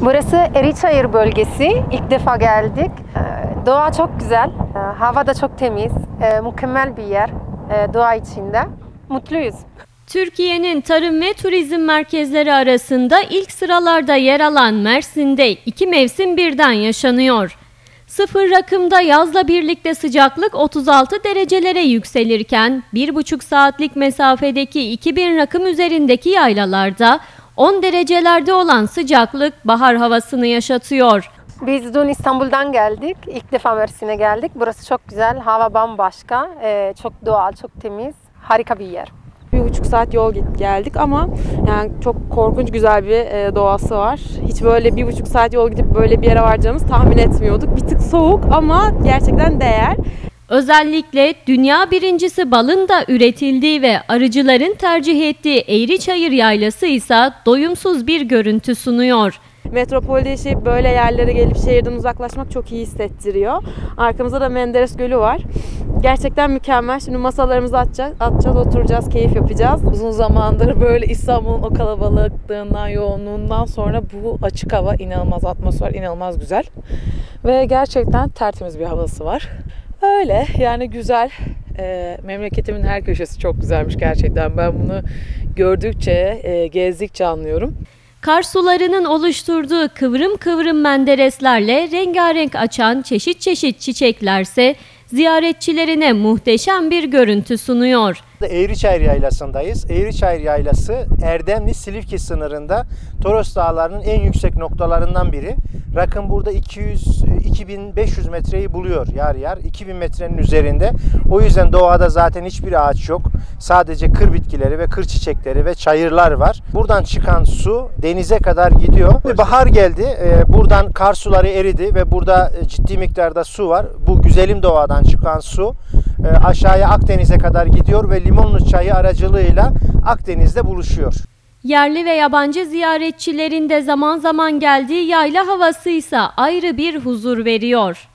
Burası Eriçayır bölgesi. İlk defa geldik. Doğa çok güzel. Hava da çok temiz. Mükemmel bir yer. Doğa içinde. Mutluyuz. Türkiye'nin tarım ve turizm merkezleri arasında ilk sıralarda yer alan Mersin'de 2 mevsim birden yaşanıyor. Sıfır rakımda yazla birlikte sıcaklık 36 derecelere yükselirken 1,5 saatlik mesafedeki 2000 rakım üzerindeki yaylalarda 10 derecelerde olan sıcaklık bahar havasını yaşatıyor. Biz dün İstanbul'dan geldik. İlk defa Mersin'e geldik. Burası çok güzel. Hava bambaşka. Çok doğal, çok temiz. Harika bir yer. 1,5 saat yol geldik ama yani çok korkunç güzel bir doğası var. Hiç böyle 1,5 saat yol gidip böyle bir yere varacağımızı tahmin etmiyorduk. Bir tık soğuk ama gerçekten değer. Özellikle dünya birincisi balın da üretildiği ve arıcıların tercih ettiği Eğriçayır Yaylası ise doyumsuz bir görüntü sunuyor. Metropolde yaşayıp böyle yerlere gelip şehirden uzaklaşmak çok iyi hissettiriyor. Arkamızda da Menderes Gölü var. Gerçekten mükemmel. Şimdi masalarımızı atacağız, oturacağız, keyif yapacağız. Uzun zamandır böyle İstanbul'un o kalabalıklığından, yoğunluğundan sonra bu açık hava inanılmaz, atmosfer inanılmaz güzel. Ve gerçekten tertemiz bir havası var. Öyle yani güzel. Memleketimin her köşesi çok güzelmiş gerçekten. Ben bunu gördükçe, gezdikçe anlıyorum. Kar sularının oluşturduğu kıvrım kıvrım mendereslerle rengarenk açan çeşit çeşit çiçeklerse ziyaretçilerine muhteşem bir görüntü sunuyor. Eğriçayır Yaylası'ndayız. Eğriçayır Yaylası Erdemli-Silifke sınırında Toros Dağları'nın en yüksek noktalarından biri. Rakım burada 2500 metreyi buluyor yer yer. 2000 metrenin üzerinde. O yüzden doğada zaten hiçbir ağaç yok. Sadece kır bitkileri ve kır çiçekleri ve çayırlar var. Buradan çıkan su denize kadar gidiyor. Bahar geldi. Buradan kar suları eridi ve burada ciddi miktarda su var. Bu güzelim doğadan çıkan su aşağıya Akdeniz'e kadar gidiyor ve Limonlu Çayı aracılığıyla Akdeniz'de buluşuyor. Yerli ve yabancı ziyaretçilerin de zaman zaman geldiği yayla havası ise ayrı bir huzur veriyor.